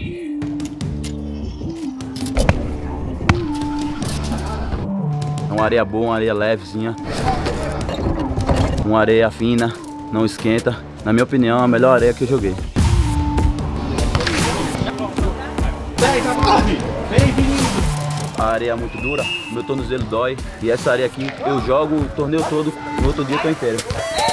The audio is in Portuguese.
É uma areia boa, uma areia levezinha. Uma areia fina, não esquenta. Na minha opinião, é a melhor areia que eu joguei. A areia é muito dura, meu tornozelo dói. E essa areia aqui eu jogo o torneio todo, no outro dia eu tô inteiro.